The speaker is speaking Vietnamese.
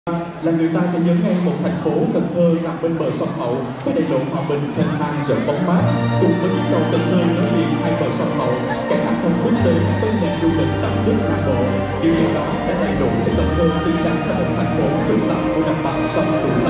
là người ta sẽ nhớ ngay một thành phố Cần Thơ nằm bên bờ sông Hậu với đại lộ hòa bình thênh thang rộng bóng mát, cùng với chiếc cầu Cần Thơ nối liền hai bờ sông Hậu, cảng hàng không quốc tế với nền du lịch tầm nhất Nam Bộ. Điều này đó đã đầy đủ cho Cần Thơ xứng đáng là một thành phố trung tâm của đồng bằng sông Cửu